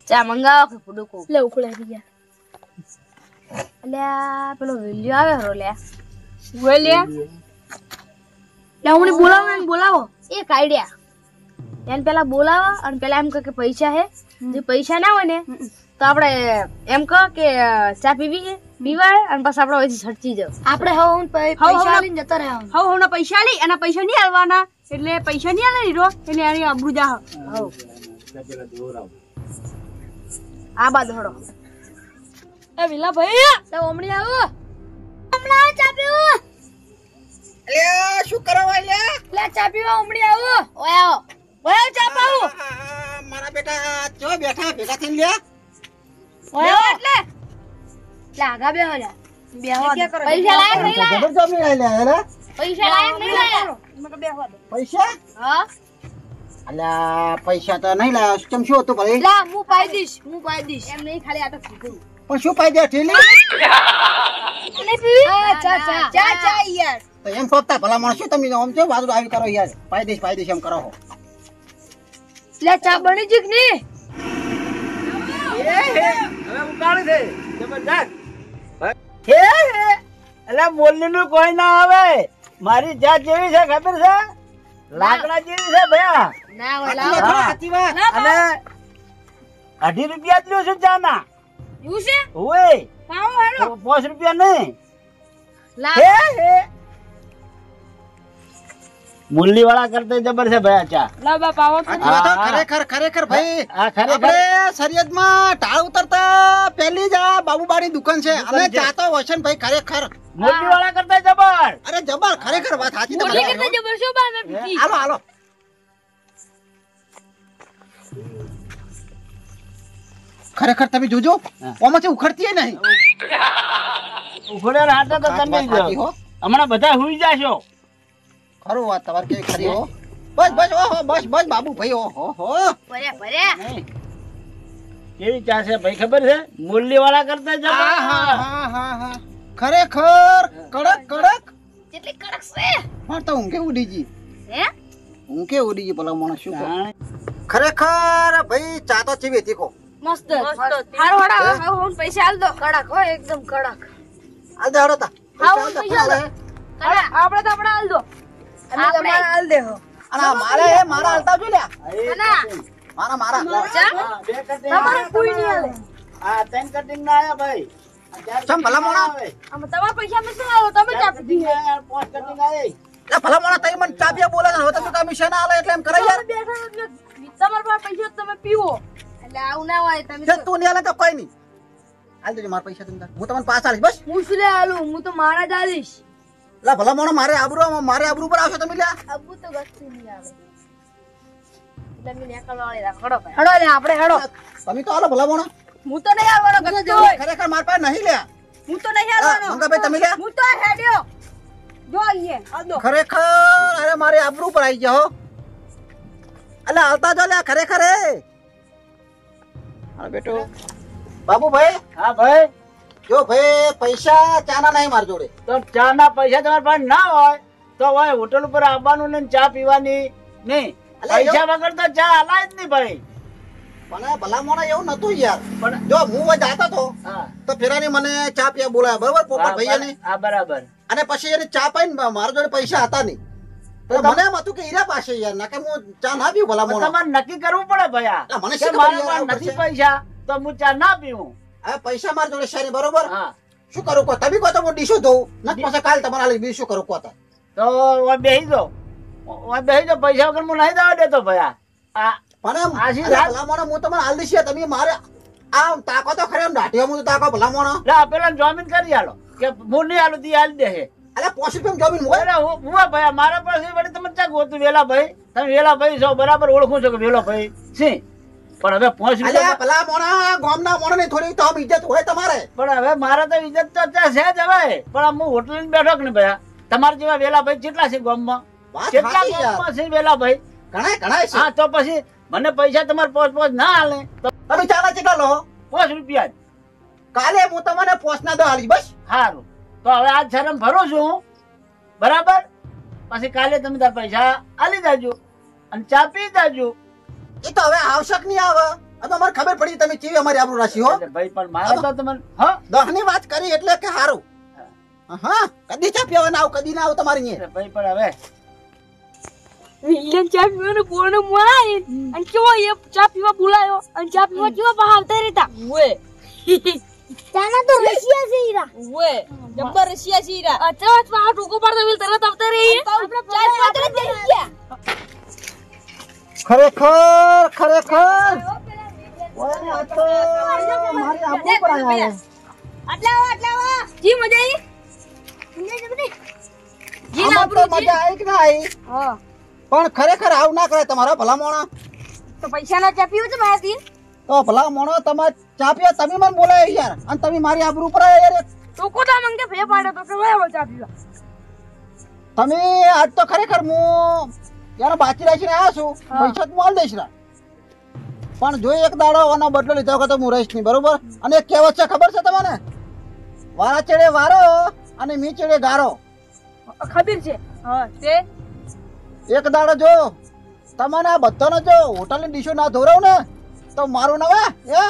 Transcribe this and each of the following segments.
ચા મંગાવો કે પુડુકો લે ઉખળે ગયા અલ્યા પેલો વિડિયો આવે હરો લે બોલ્યા લે હું બોલાવો એક આઈડિયા એને પેલા બોલાવો અને પેલા એમ કે પૈસા હે જે પૈસા ના હોય ને તો આપણે એમ કહો કે ચા પીવાય અને પછી આપણે ઓછી છટકી જાવ આપણે પૈસા લઈને જતા રહે હવ પૈસા લઈ એના પૈસા નહીં આલવાના એટલે પૈસા નહીં આલે હીરો એટલે આની આબરૂ જા આ બાદ હડો એ વિલા ભાઈ તે ઓમણી આવો હમણાં ચા પીવું લે શું કરો લે લે ચા પીવા ઓમણી આવો ઓય ચા પાવું મારા બેટા જો બેઠા ભેગા થઈને લે ઓય એટલે આગા બેહો લે પૈસા લાયક નહીં લે જબર જમી આઈ લે હે પૈસા લાયક નહીં લે મને બેહવા દે પૈસા હા અલ્યા પૈસા તો નહીં લાયો કેમ શું હતું ભાઈ લા હું પાઈ દઈશ એમ નહીં ખાલી આ તો કીધું પણ શું પાઈ દે ઠીલી નહીં પીવી ચા યાર તો એમ ફોપતા ભલા માણસ શું તમે આમ છો વાદળું આવી કરો યાર પાઈ દઈશ એમ કરો હો લે ચા બની જીક ની હવે ઉકાળી દે જબરદસ્ત હે અલા મોલનું કોઈ ના આવે મારી જાત જેવી છે ખબર છે લાકડા જેવી છે ભયા ના હોય સાચી વાત અને 2.5 રૂપિયા જ લ્યો છું જાના એવું છે ઓય પાવો હેડો 5 રૂપિયા નહીં લા હે મુલ્લી વાળા કરતે જબર છે ભયા ચા લા બા પાવો ખરેખર ભાઈ આ ખરેખર આપણે શરીયતમાં ઢાળ ઉતરતા પહેલી જ આ બાબુબાની દુકાન છે અને ચા તો વસન ભાઈ ખરેખર મુલ્લી વાળા કરતે જબર અરે જબર ખરેખર વાત સાચી બોલી તમારી કરતા જબર શું બા મે પીધી હાલો ખરેખર તમે જોજો ઓમાંથી ઉખડતી નહીં ઉખડે હાથે તો તમે સાચી હો હમણાં બધા હુઈ જાશો ખરું વાત તમારે કેવી ખરી હો બસ ઓહો બસ બાબુ ભાઈ ઓહો ભરે કેવી ચા છે ભાઈ ખબર છે મુલ્લી વાળા કરતા જબર હા ખરેખર કડક કેટલી કડક છે પણ તો ઊંઘે ઉડી ગઈ હે ઊંઘે ઉડી ગઈ ભલા માણસ શું ખરેખર ભાઈ ચા તો ચીવી હતી કો મસ્ત હારો હાડા હું પૈસા આલ દો કડક હો એકદમ કડક આ દે હડો તા આપણે તો આપણે આલ દો અમે તમારે આલ દે હો અને મારા હાલતા જો લ્યા મારા બે કટિંગ તમારે કોઈ નહીં આલે આ 3 કટિંગ ના આયા ભાઈ ચમ ભલા મોણા અમે તમારા પૈસા મે શું આલો તમે ચા પીધી હે 5 કટિંગ આયે એ ભલા મોણા તઈ મને ચાપિયા બોલે ને હવે તમે કમિશન આલે એટલે એમ કરે યાર તમારા પાસે પૈસા તમે પીવો એટલે આવું ના હોય તમે જે તું નહીં આલે તો કોઈ નહીં આલ દેજો મારા પૈસા તમે હું તમને પાસ આલીશ બસ હું શું લે આલું હું તો મારા જ આલીશ લા ભલા મોણા મારે આબરૂ પર આવશો તમે લ્યા અબુ તો ગસ્તી નહીં આવે તમે નેકળવા વાળી રાખડો ભાઈ હડો લે આપણે હડો તમે તો આલો ભલા મોણા હું તો નહીં આવવાનો ગસ્તો ખરેખર માર પાસે નહીં લ્યા હું તો નહીં આવવાનો મંગાભાઈ તમે લ્યા હું તો હેડ્યો જો આઈએ આ દો ખરેખર અરે મારે આબરૂ પર આવી જાઓ અલે આવતા જો લ્યા ખરેખર હે હા બેટો બાબુભાઈ હા ભાઈ જો ભાઈ પૈસા ચાના નહીં માર જોડે તો ચા ના પૈસા તમારા પાસે ના હોય તો હોય હોટલ ઉપર આવવાનું ને ચા પીવાની નહીં પૈસા વગર તો ચા હલાય જ નહીં ભાઈ મને ભલા મોણા એવું નતું યાર પણ જો હું વઈ જાતો તો હા તો ફેરાની મને ચા પીવા બોલાયા બરાબર પોપટ ભૈયાને હા બરાબર અને પછી એને ચા પાઈને મારા જોડે પૈસા હતા નહીં તો મને એમ હતું કે ઈરા પાસે યાર ના કે હું ચા ના પીવું ભલા મોણા તમારે નક્કી કરવું પડે ભયા મને કે શું મારા ખબર પાસે નથી યાર પૈસા તો હું ચા ના પીવું હવે પૈસા મારા જોડે છે ને બરોબર હા શું કરું કો તમે કહો તો હું ડીશો ધોઉં નથી પછી કાલ તમારા આલી બીજું શું કરું કો તો તો બેહી દો પૈસા વગર હું નહીં જવા દેતો ભયા આ પણ એમ આશી અલા રાત- ભલા મોણા હું તમને આલ દઈશ યાર. તમે મારે આમ તાકો તો ખરે એમ દાઢીઓ હું તો તાકો ભલા મોણા લા પેલા જોમીન કરી આલો કે હું નહીં આલું તી આલી દે હે અલે 5 રૂપિયા જોબીન મોય અરે હું ભયા મારા પાસે વળી તમે ચા ગોતું વેલા ભાઈ તમે વેલા ભાઈ છો બરાબર ઓળખું છો કે વેલો ભાઈ છે પણ હવે 5 અલે રૂપિયા ભલા મોણા ગામના મોણા ની થોડી તો આમ ઇજ્જત હોય તમારે પણ હવે મારા તો ઇજ્જત તો છે જ હવે પણ હું હોટલ બેઠો કે ને ભયા તમારા જેવા વેલા ભાઈ કેટલા છે ગામમાં વાત કેટલા સાચી યાર. ગામમાં છે વેલા ભાઈ ઘણા છે હા તો પછી મને પૈસા તમારે 5 ના હાલે તો તમે ચાલા કેટલા લો 5 રૂપિયા જ કાલે હું તમને પોસના દો આલીશ બસ સારું તો હવે આજ શરમ ભરું છું બરાબર પછી કાલે તમે તાર પૈસા આલી જાજો અને ચા પી જાજો એ તો હવે આવશ્યક નહીં આવે હવે અમારે ખબર પડી તમે કેવી અમારી આબરૂ રાશી હો. એટલે ભાઈ પણ મારે તો તમને હા દહની વાત કરી એટલે કે હારું. હા કદી ચા પીવા ના આવ કદી ના આવ તમારી અહીંયા. એટલે ભાઈ પણ હવે વિલિયમ ચા પીવાનો બોનો માય અને કેવો એ ચા પીવા બોલાયો અને ચા પીવા કેવા બહાવતા રહેતા ઓએ ચાના તો રશિયા છે ઈરા ઓએ જબ્બર રશિયા છે ઈરા અચાનક આ ટોકો પાડતો વિલ તરત આવતા રહી આપણે ચા પીવા તરત જઈ ગયા ખરેખર ઓય આ તો મારી આબરૂ પર આયા. આટલા જી મજા આવી જી ના આમાં તો મજા આવી કે ના આવી હા પણ ખરેખર આવ ના કરે તમારા ભલા મોણા. તો પૈસા ના ચા પીવો છે મારાથી તો ભલા મોણો તમારે ચા પીવા તમે મને બોલાય યાર અને તમે મારી આબરૂ પર આયા યાર. ટોકો તા મંગે ફે પાડે તો કે વાયો ચા પીવા તમે આજ તો ખરેખર હું યાર બાકી રાખીને આવ્યો છું. પૈસા તો હું આલ દઈશ રા. પણ જો એક દાડો આનો બદલો લીધો વખત હું રહીશ નહીં બરોબર. અને એક કહેવત છે ખબર છે તમને? વારા ચડે વારો અને મી ચડે ગારો. ખબર છે હા તે એક દાડો જો તમને આ બધાનો જો હોટલની ડીશો ના ધોરાવ ને તો મારું નવા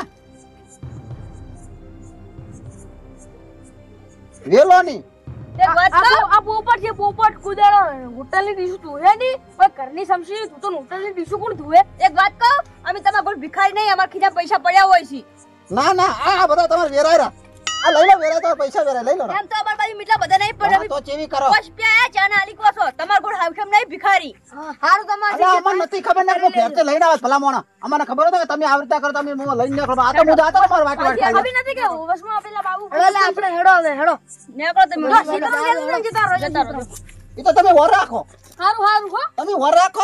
વેલો ની તે વાત આ પોપટ છે પોપટ કુદારો હોટલની ડીશ ધોવે ની પણ ઘરની સમસી તું તો હોટલની ડીશ કોણ ધોવે એક વાત કહો અમે તમારા કોઈ ભિખારી નહીં અમાર ખીજા પૈસા પડ્યા હોય છે ના ના આ બધા તમારે વેરાયરા આ લઈ લો વેરાય તો પૈસા વેરાય લઈ લો એમ તો અમાર બાજુ મીઠા બધા નહીં હા, તો ચેવી કરો બસ પ્યા ચાના આલી કોસો તમાર કોઈ હાવશમ નહીં ભિખારી હારું તમાર અરે અમને નથી ખબર ને હું ફેરતે લઈને આwas ભલા મોણા. અમને ખબર હતી કે તમે આવી રીતે કરો તમે હું લઈને નીકળો. આ તો હું જાતો માર વાટ વાટ ખાઈ ખબર નથી કે વસમાં આપેલા બાબુ એટલે આપણે હેડો હવે હેડો નેકળો તમે જતા રહો એ તો તમે વર રાખો હારું હારું હો તમે વર રાખો.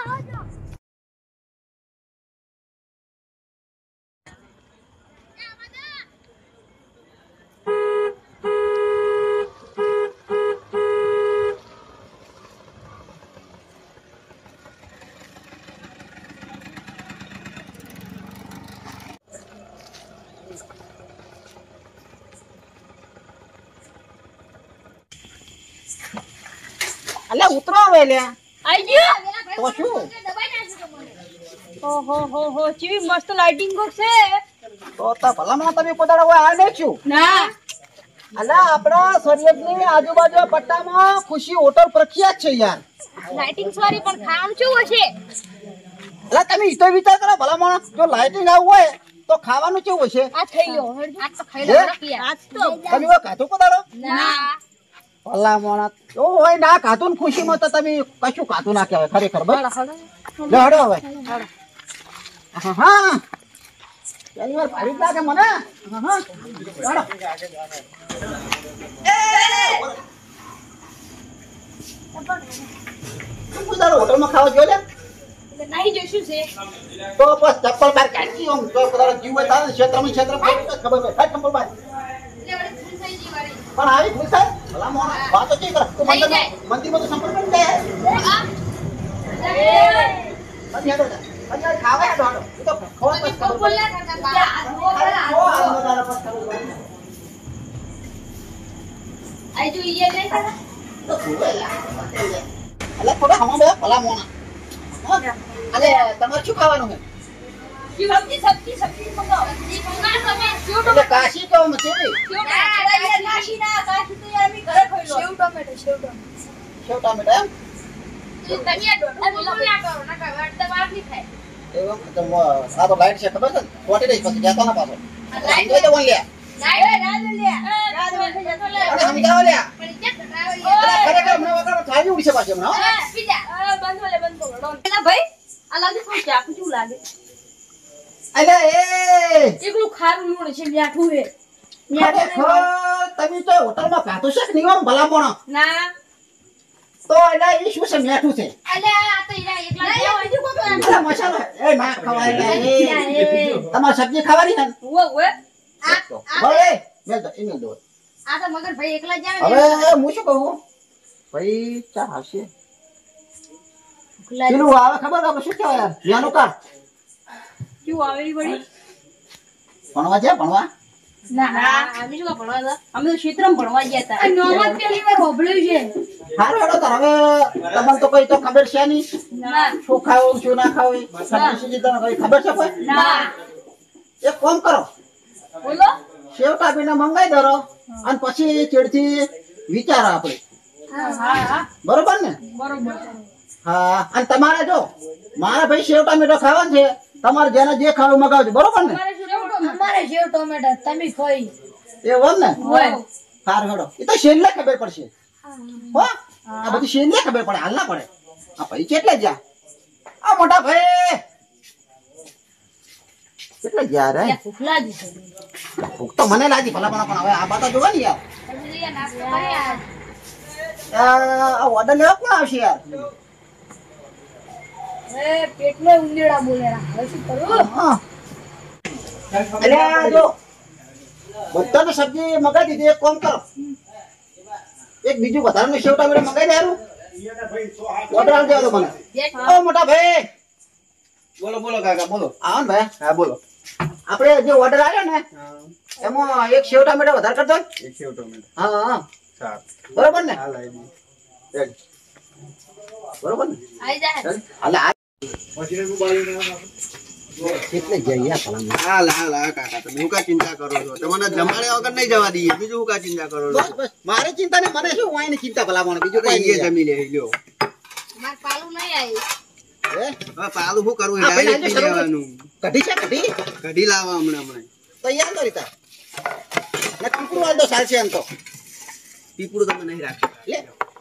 અલ્યા ઉતરો હવે લ્યા આઈ ગયો તો શું ઓહો હો હો ચીવી મસ્ત લાઇટિંગ કો છે તો ભલા મોણા તમે પોતાના હોય આ નહીં છું. ના અલ્યા આપણા સરિયદની આજુબાજુ પટ્ટામાં ખુશી હોટલ પ્રખ્યાત છે યાર. લાઇટિંગ વાળી પણ ખાવાનું કેવું હશે અલ્યા તમે ઈ તો વિચાર કરો ભલા મોણા જો લાઇટિંગ આવું હોય તો ખાવાનું કેવું હશે? આ થઈ ગયો આ તો ખાઈ હે? લો આજ તો તમે હોય ખાધું પોતાનો ના ભલા મોણા તો હોય ના ખાધું ને ખુશીમાં તો તમે કશું ખાધું ના કહેવાય ખરેખર બસ લે હડો હવે હા હા પહેલી વાર ભારી જ લાગે મને હા હા હડો હોટલમાં ખાવા જો લે નહીં જોઈશું છે તો બસ ચપ્પલ બાર કાઢી આમ તો પોતાનો જીવ હોય તારે ક્ષેત્રમાં ક્ષેત્ર ખબર પડે હાથ ચપ્પલ બાર પણ આવી ખુશ થાય ભલા મોણા વાતો ચી કરે તું મંદિરમાં તો સંપર્ક કરી દે પછી હેડો જા ખાવા હેડો હેડો એ તો ખોવા બસ ખબર પડે આઈ જો ઈએ લે તો સુવે લા અલે થોડા હમા બે ભલા મોણા અલે તમારે શું ખાવાનું છે સબ્જી મંગાવો સબ્જી મંગાવો તમે એટલે કાશી કહો મચેલી કાશી ના કાશી તો યાર મી ઘરે ખોઈ લો સેવ ટમેટો સેવ ટામેટા એમ એવું તો આ તો લાઈટ છે ખબર છે ખોટી રહી પછી જતો ના પાછો લાઈટ તો વન લે અરે હમ જાવ લે ખરેખર મને વગર થાળી ઉડી છે પાછી હમણાં ભાઈ આ લાગે શું ચાકુ શું લાગે અલે એ એકલું ખારું મૂળ છે મીઠું હે ખરેખર તમે તો હોટલમાં ખાધું છે કે નહીં આમ ભલા મોણા ના તો એલા એ શું છે મીઠું છે અલે આ તો ઈરા એકલા દેવ હજુ અરે મસાલો એ ના ખવાય એ તમારે સબ્જી ખાવાની છે ઓવે હવે મેલ દો ઈમેલ દો આ તો મગર ભાઈ એકલા જ આવે હવે હું શું કહું ભાઈ ચા આવશે પેલું આવે ખબર કે શું કહેવાય યાર યાનું કા ક્યું આવેલી પડી ભણવા છે ભણવા ના અમે શું ભણવા હતા અમે તો ક્ષેત્રમાં ભણવા ગયા હતા નોમત પહેલી વાર હોબળ્યું છે હારું હેડો તાર હવે તમને તો કઈ તો ખબર છે નહીં ના શું ખાવું શું ના ખાવું સબ્જી તમને કઈ ખબર છે કોઈ ના એક કામ કરો, બોલો. સેવ ટાપીને મંગાઈ દરો અને પછી ચેડથી વિચારો આપણે, હા બરોબર ને? બરોબર. હા, અને તમારે જો મારે ભાઈ સેવ ટામેટો ખાવાનું છે, તમારે જેને જે ખાવું મગાવજો, બરોબર ને? અમારે સેવ ટોમેટો તમે ખોઈ એવું ને? હોય. સારું હેડો, એ તો છેલ્લે ખબર પડશે હો, આ બધી છેલ્લે ખબર પડે, હાલ ના પડે. આ ભાઈ કેટલે જા આ મોટા ભાઈ કેટલે જા રે? ભૂખ લાગી છે. ભૂખ તો મને લાગી ભલા પણ હવે આ બાતા જોવા ને યાર. આ ઓર્ડર લેવા કોણ આવશે યાર? પેટમાં ઉંદેડા બોલેરા, હવે શું કરું? હા, અલ્યા જો બધાને સબ્જી મગાવી દીધી, એક કામ કરો, એક બીજું વધારાનું સેવ ટામેટો મગાવી દે યાર. ઓર્ડર આવી દેવા દો મને. ઓ મોટા ભાઈ, બોલો બોલો કાકા બોલો. આવો ને ભાઈ. હા બોલો. આપણે જે ઓર્ડર આવ્યો ને એમાં એક સેવ ટામેટો વધારે કરતો. એક સેવ ટોમેટો. હા હા, સારું. બરોબર ને? હાલ આવી ગયું. બરોબર ને? આઈ જાય. હાલે આ કેટલે જઈએ હાલ હાલ હા કાકા તમે હું કા ચિંતા કરો છો? તમને જમાડ્યા વગર નહીં જવા દઈએ. બીજું હું કા ચિંતા કરો છો? બસ બસ, મારી ચિંતા ને મને શું વાય ની ચિંતા ભલા મને, બીજું કઈ કઈ નહીં. જમી લે લ્યો. માર પાલું નહીં આવી. હે? હવે પાલું શું કરવું? હા, પેલા ડાયરેક્ટ આજે પી લેવાનું. કઢી છે કઢી કઢી લાવવા હમણાં તૈયાર કરી તા ને પીપળું વાળ દો ચાલશે એમ તો. પીપળું તમે નહીં રાખો. લે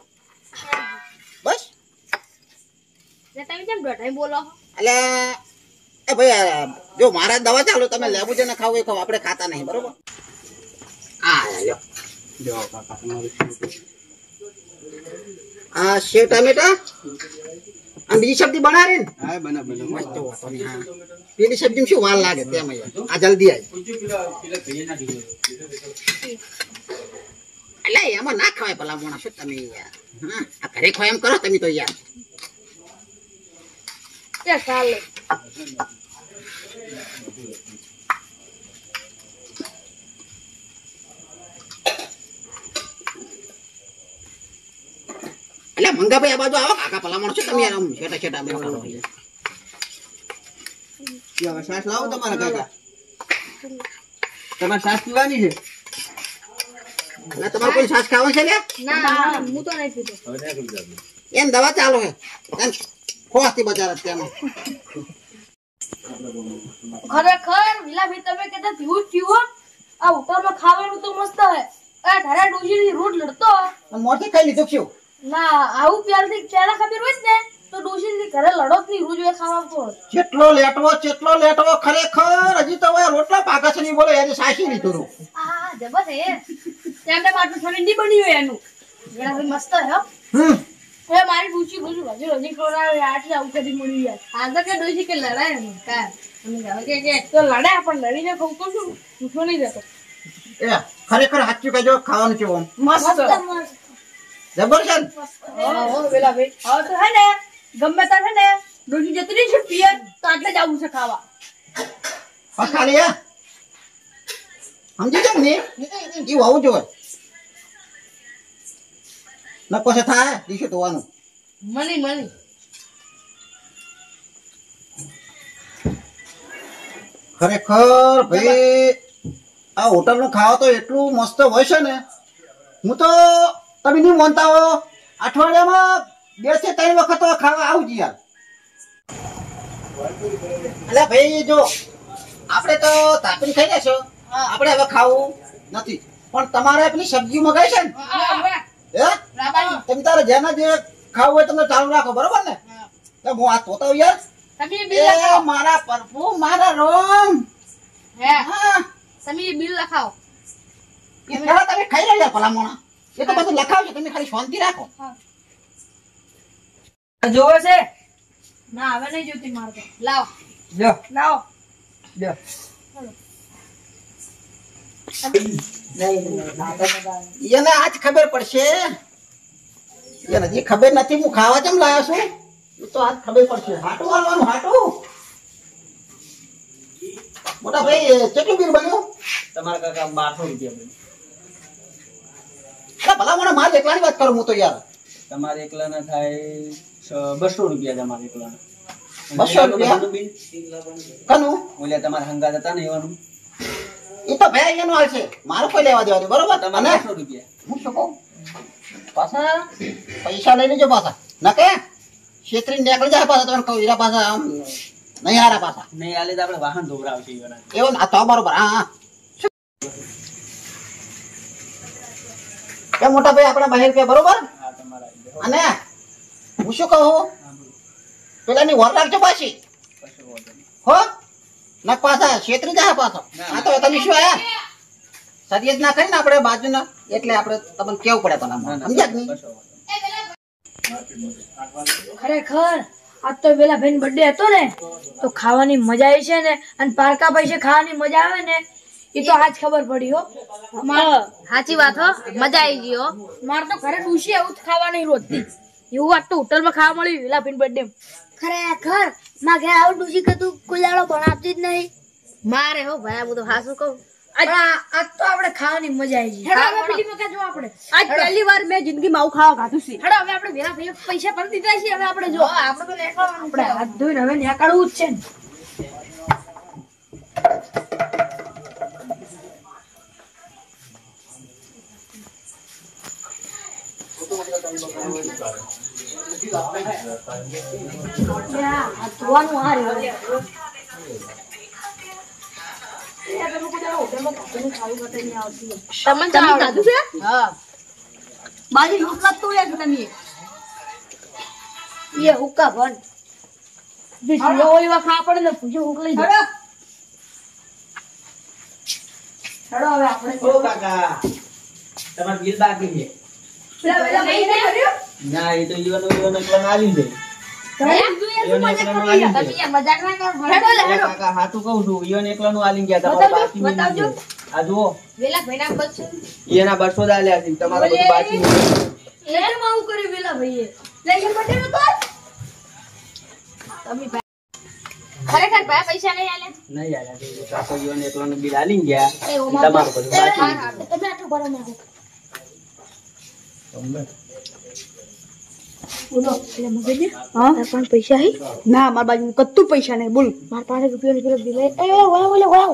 બસ. તમે કેમ દોઢાઈ બોલો? એટલે એ ભાઈ જો મારા દવા ચાલુ, તમે લેવું છે ને ખાવું એ ખાવ, આપણે ખાતા નહીં, બરોબર? હા લ્યો જો કાકા તમારું આ સેવ ટામેટા અને બીજી સબ્જી બનાવી ને હા બના બના મસ્ત વાતો નહીં. હા, પેલી સબ્જી શું વાર લાગે તેમ યાર, આ જલ્દી આવી. એટલે એમાં ના ખવાય ભલા મોણા, શું તમે યાર? હા, આ ઘરે ખવાય એમ કરો તમે તો યાર. ચાલે. એટલે મંગાભાઈ આ બાજુ આવો, કાકા ભલા મોણા, શું તમે યાર આમ છેટા છેટા બેઠા કરો? હવે શ્વાસ લાવો તમારા કાકા. તમારે શ્વાસ પીવાની છે? એટલે તમારે કોઈ છાશ ખાવા છે લે? ના હું તો નહીં પીતો. એમ દવા ચાલો હે એમ ખોવાથી બચાર તેમાં. ખરેખર વિલાભાઈ તમે કહેતા પીવું જ પીવો. આ હોટલમાં ખાવાનું તો મસ્ત હે. આ ધારા ડોશીની રોટ લડતો. મોટી ખાઈ લીધું શું? ના આવું પહેલા ખબર હોય ને તો ડોશીની ઘરે લડો જ નહીં, રોજ એ ખાવા તો. જેટલો લેટવો ખરેખર હજી તો હવે રોટલા પાકા છે નહીં બોલે એને સાચી લીધું રું. આ જબર હે. તેમને માટલું છોડી નહીં બન્યું હોય એનું. વિલાભાઈ મસ્ત હે હો. એ મારી ડોશી બોલું હજી કોરાવે આટલી આવું કરી મળી યાર. આગળ કે ડોશી કે લડાય એમ કા અમે કે એક તો લડે પણ લડીને કહું તો શું પૂછો નહીં જતો. એ ખરેખર સાચું કહેજો, ખાવાનું છે ઓમ મસ્ત જબર છે ને? હો વિલાભાઈ હવે તો હે ને ગમે તાર હે ને ડોશી જતી રહી છે પિયર તો આટલે જ આવું છે ખાવા. ખાલી હે સમજી જાવ ને એવું આવું જોઈએ ન પછી થાય દીશું ધોવાનું. મળી ખરેખર ભાઈ આ હોટલ નું ખાવા તો એટલું મસ્ત હોય છે ને, હું તો તમે નહીં માનતા હો અઠવાડિયામાં 2 થી 3 વખત તો ખાવા આવું જ યાર. એટલે ભાઈ જો આપણે તો તાપીને ખાઈ લેશો, આપણે હવે ખાવું નથી, પણ તમારે પેલી સબ્જી મગાવી છે ને હે તમે તારે જેના જે ખાવું હોય તમે ચાલુ રાખો, બરોબર ને? તો હું આ તોતા યાર એ મારા પ્રભુ મારા રોમ હા તમે બિલ લખાવો. એ પેલા તમે ખાઈ રહ્યા ભલામણા, એ તો બધું લખાવજો, તમે ખાલી શાંતિ રાખો. જોવે છે? ના હવે નહીં જોતી મારે તો. લાવો લ્યો લાવો. લ્યો. એને આજ ખબર પડશે, એને હજી ખબર નથી હું ખાવા કેમ લાવ્યો છું, એ તો આજ ખબર પડશે. હાટું વાળવાનું હાટું. મોટા ભાઈ કેટલું બિલ બન્યું? તમારા કાકા 1200 રૂપિયા બન્યું. ભલામણા મારે એકલાની વાત કરું હું તો યાર. તમારે એકલાના થાય 200 રૂપિયા. તમારે એકલાના 200 રૂપિયા કનું ઓલ્યા તમારા હંગાત હતા ને એવાનું એ તો ભાઈ એનું હાલ છે મારું કોઈ લેવા દેવા દે બરોબર તમારે અને 200 રૂપિયા હું શું કહું પાછા પૈસા લઈ લેજો પાછા ના કે છેતરી નીકળી જાય પાછા તમને કહું એરા પાછા આમ નહીં હારા પાછા નહીં આલે તો આપણે વાહન ધોવરાવશે ઈવાના એવું આ તો બરોબર હા હા એ મોટા ભાઈ આપણા 12 રૂપિયા બરોબર હા તમારા અને હું શું કહું પેલાની વર રાખજો પાછી હો ના પાછા છેતરી જાય પાછો આ તો તમે શું આયા સરિયત ના કરીને આપણે બાજુના એટલે આપણે તમને કેવું પડે પણ સમજ્યા કે નહીં ખરેખર આજ તો પેલા ભાઈ બર્થડે હતો ને તો ખાવાની મજા આવી છે ને અને પારકા પૈસે ખાવાની મજા આવે ને એ તો આજ ખબર પડી હો સાચી વાત હો મજા આવી ગઈ હો મારે તો ઘરે ડૂસી એવું જ ખાવા નહીં રોજથી એવું આજ તો હોટલમાં ખાવા મળ્યું પેલા ભાઈ બર્થડે ખરેખર માં ઘરે આવું ડૂસી કે તું કુલાડો બનાવતી જ નહીં મારે હો ભાઈ હું તો હાસું કહું આજ તો આપણે ખાવાની મજા આવી ગઈ આપણે આજ પહેલી વાર મેં જિંદગીમાં આવું ખાવા ખાધું છે હેડો હવે આપણે વેલા ભાઈ પૈસા પર દીધા છે હવે આપણે જો આપણે તો નીકળવાનું આપણે હાથ ધોઈને હવે નીકળવું જ છે ને ધોવાનું આ રહ્યું ઓ કાકા તમાર બિલ બાકી છે ના એ તો ઈવાનો એકલા આલી દે કાકા હાથું કહું છું ઈવન એકલાનું આલી ગયા તમારે બાકી નહીં છે. આ જુઓ એના 200 જ આલ્યા છે તમારે બધું બાકી ખરેખર ભાઈ પૈસા નહીં આલે નહીં આલ્યા કાકા ઈવન એકલાનું બિલ આલી ગયા તમારું બધું બાકી નહીં. તમે આટલું ભરો નાખો બોલો એટલે મગજ હા તાર પાસે પૈસા હે ના માર બાજુ કત્તું પૈસા નહીં બોલ માર પાસે રૂપિયો પેલો બિલ એ ઓલા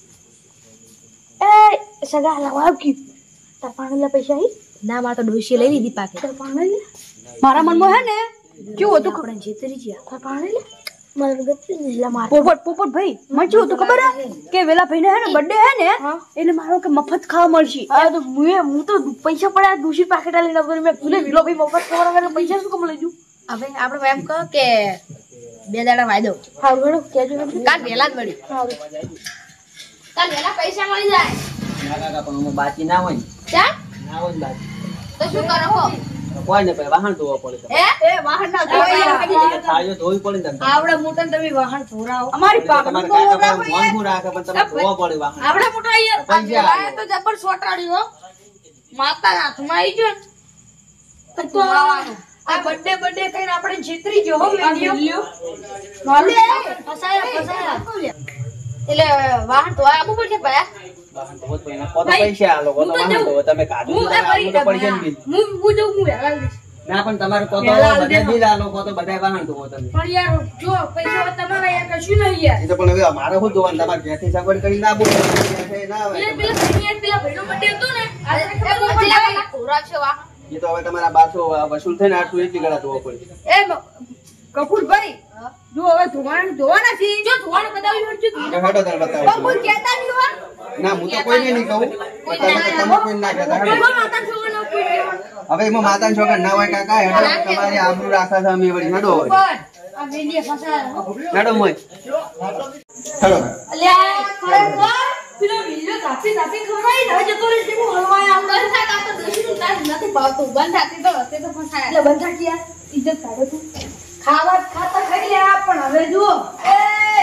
એ સગા લાવ કી તાર પાસે પૈસા હે ના માર તો ડોશી લઈ લીધી પાકે તાર પાસે મારા મનમાં હે ને કેવું હતું આપણે જેતરી ગયા તાર પાસે મારે ગત્તી નહીં માર પોપટ ભાઈ મને શું હતું ખબર હે કે વેલા ભાઈને હે ને બર્થડે હે ને એટલે મારો કે મફત ખાવા મળશે આ તો હું તો પૈસા પડ્યા દૂષિત પાકેટ લઈને આવતો મેં ભૂલે વિલો ભાઈ મફત ખાવા પૈસા શું કમ લઈ જુ હવે આપણે એમ કહો કે 2 દાડા વાયદો હારું હેડો કેજો કાલ વેલા જ મળી કાલ વેલા પૈસા મળી જાય ના કાકા પણ હું બાકી ના હોય ચા ના હોય બાકી તો શું કરો હો કોઈ ને વાહન ધોવા પડે એ વાહન ના ધોવા થાળીઓ ધોવી પડે ને આવડે મોટન તમે વાહન ધોરાવો અમારી તમારે કાકા પણ મોંઘું રાખે પણ તમે ધોવા પડે વાહન આવડે મોટા યાર તો જબર સોટાડ્યો માતા હાથમાં આવી ગયો ને તો આ બર્થડે કઈને આપણે જીતરી જો હો મેલ્યો માલે ફસાયા એટલે વાહન ધોવા આપવું પડશે ભયા વાહન ધોવા તો એના કતો પૈસા આલો કતો વાહન ધોવા તમે કાઢો તો પડી જાય બિલ હું જો હું વેલા દઈશ ના પણ તમારે કતો બધા બિલ આલો કતો બધા વાહન ધોવો તમે પણ યાર જો પૈસા તમારા યાર કશું નહીં યાર એ તો પણ હવે અમારે શું ધોવાનું તમારે ઘેરથી સગવડ કરી ના બોલો ના આવે પેલા ભાઈનો બર્થડે હતો ને આ ખબર ધોરા છે વાહન એ તો હવે તમારા 200 વસૂલ થઈને આટલું એટલી ગળા ધોવો પડે એ કપૂરભાઈ જો હવે ધોવાના છે જો ધોવાનું બતાવ્યું છે હેડો તાર બતાવો કોઈ કહેતા નહીં હો ના હું તો કોઈને નહીં કહું તમે કોઈ ના કહેતા માતા જોવાનો કોઈ હવે એમાં માતાનો છોકરા ના હોય કાકા હેડો તમારી આબરૂ રાખા છે અમે વળી હેડો હોય આ વેલીએ ફસાયા હેડો મોય હેડો અલ્યા ખરેખર પેલો વિડિયો તાપી ખવરાઈ ન જતો રે તે હલવાય આમ બંધ થાય તો દોશી તાર નથી ભાવતું બંધ થાતી તો હતે તો ફસાયા એટલે બંધ થાકી યાર ઇજ્જત કાઢો તું ખાવા ખાતા ખાઈ લે પણ હવે જુઓ એ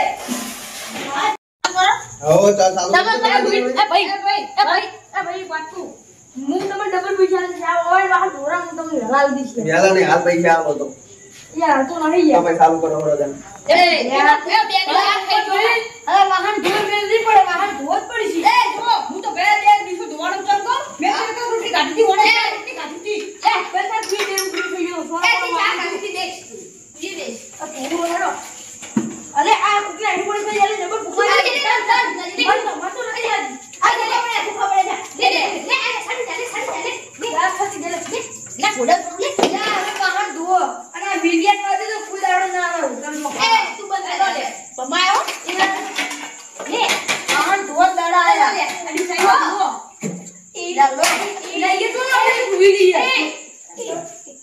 હો ચાલ ચાલો ભાઈ પાટુ હું તમને ડબલ પૈસા લઈશ આ ઓય વાહ ધોરા હું તમને હલાવી દઈશ પેલા ને હાલ પૈસા આપો તો યાર તો નહીં યાર તમે ચાલુ કરો હળો તમે એ યાર બે ખાઈ જો અરે વાહન ધોઈ મેલવી પડે વાહન ધોત પડી છે એ જો હું તો બે દિવસ ધોવાનું ચાલ કર મેં તો રોટી કાઢી વણે રોટી કાઢી એ પેલા 3 દિવસ થઈ ગયો સોના એ ચા કાઢી દેખ જી દેખ આ પૂરો હેડો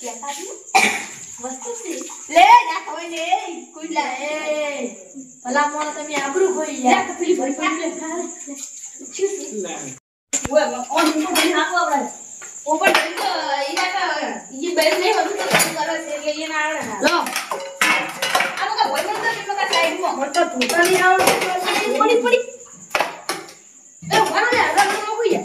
વસ્તુ છે લે ના કોઈ ને કુઈલા એ ભલા મોણ તમે આબરૂ ખોઈ લે પેલી ભરી લે ઓય ઓન ઉપર નાખો આપણે ઉપર તો ઈના ઈ બેન ને બધું તો કરે છે એટલે ઈ ના આવડે લો આ તો ભરી તો કેટલો કા સાઈડ માં મોટો ભૂતા ની આવડે પડી પડી એ વાળો લે રન નો કોઈ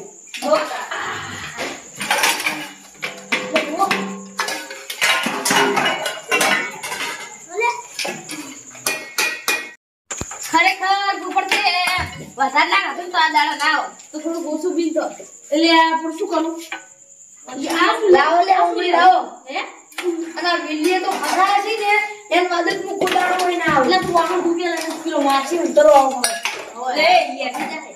ખરેખર ઉપર છે વધારે ના હતું તો આ દાડા ના આવો તો થોડું ઓછું બિલ તો એટલે આપણે શું કરું આ લાવો લે ઉડી લાવો હે અને વિલીએ તો હગાય છે ને એન મદદ મુ કોડાળો હોય ના આવે એટલે તું આનો ડૂબે લઈને કિલો માછી ઉતરો આવો લે યે જાય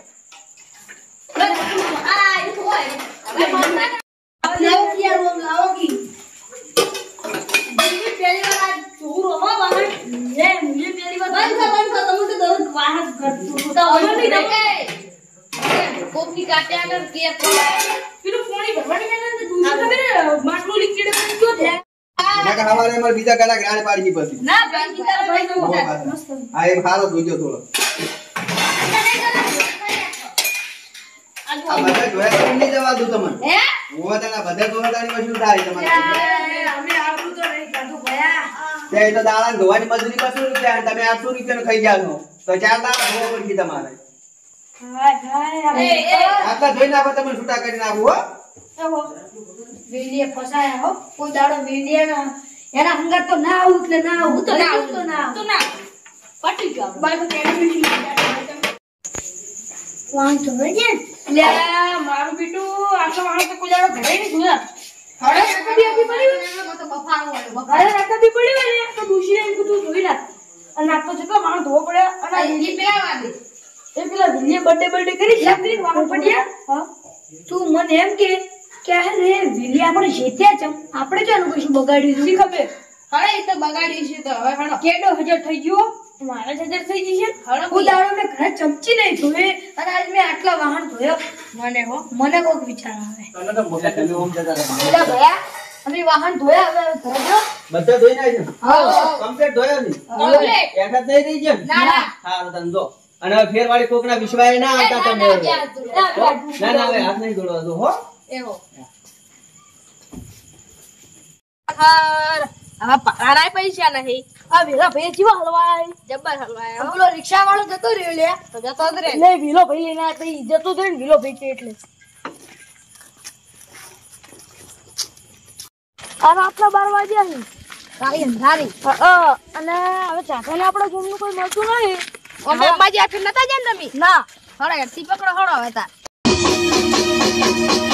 આ એ તો હોય હવે મન લાવો યાર ઓમ લાવો કી દિલ્હી પહેલી વાર આ ચોરો હો વાહન લે મુજે પહેલી વાર બંધ તમે તો દરરોજ વાહન કરતો તો હવે નહીં રહે કોપની કાટ્યા આગળ કે પેલું પાણી ભરવાની છે ને દૂધ ખબર માટલું લિક્વિડ કરી દો ના કે હવારે માર બીજા કલા ગાડી પાડી પછી ના ભાઈ તારો ભાઈ તો મસ્ત આ એક ખારો જોજો થોડો આ બધા જોયા તો નહીં જવા દઉં તમને હે હું તને બધા જોડાની મશીન થાય તમારે અમે આવું તો નહીં કાઢું ભયા તે તો દાળા ધોવાની મજૂરી 200 રૂપિયા અને તમે 800 રૂપિયાનું ખાઈ ગયા છો તો 4 દાડા ધોવા પડશે તમારે આટલા ધોઈ નાખો તમે છૂટા કરી નાખો હો વીડિયો ફસાયા હો કોઈ દાડો વીડિયો ના એના હંગર તો ના આવું એટલે ના આવું તો ના આવું તો ના પટી ગયો બાય તો ટેલિવિઝન વાંધો નહીં લે મારું બીટું આખો વાળો તો કોઈ દાડો ઘરે નહીં સુયા હવે રકબી આપી પડી તો બફારો હોય ઘરે રકબી પડી હોય ને તો દુશી એમ કીધું જોઈ લા અને આ તો જેટલો માણસ ધોવો પડે અને હિન્દી પેવા દે એ પેલા વિલિયમ બર્થડે કરી લાગતી વાળો પડ્યા હા તું મને એમ કે હે રે વિલી આપણે જીત્યા છે આપણે ચાલુ કશું બગાડ્યું સી ખબર હવે એ તો બગાડ્યું છે તો હવે હણો કેડો હજાર થઈ ગયો મારા 1000 થઈ જશે હણો ઉદાડો મે ઘરે ચમચી નહીં ધોએ અને આજ મે આટલા વાહન ધોયો મને કોક વિચાર આવે તને તો મોટા તમે ઓમ જતા રહો એલા ભયા અમે વાહન ધોયા હવે ઘરે જો બધા ધોઈ નાખ્યો હા કમ્પ્લીટ ધોયો ની કમ્પ્લીટ એક જ નહીં રહી ગયો ના હા તને જો અને હવે ફેરવાળી કોકના વિશ્વાય ના આવતા તમે ના ના હવે હાથ નહીં જોડવા દો હો એવો હવે પારાય પૈસા નહીં આ વેલા ભાઈ જીવા હલવાય જબર હલવાય પેલો રિક્ષા વાળો જતો રહ્યો લે તો જતો જ રે લે વિલો ભાઈ લઈને આ તો જતો જ રે ને વિલો ભાઈ છે એટલે અને આપણા 12 વાગ્યા છે સારી અંધારી અને હવે ચાખાને આપણા ગામનું કોઈ મળતું નહીં અંબાજી આખી નતા જાય ને તમે ના હળે હરતી પકડો હળો હવે તાર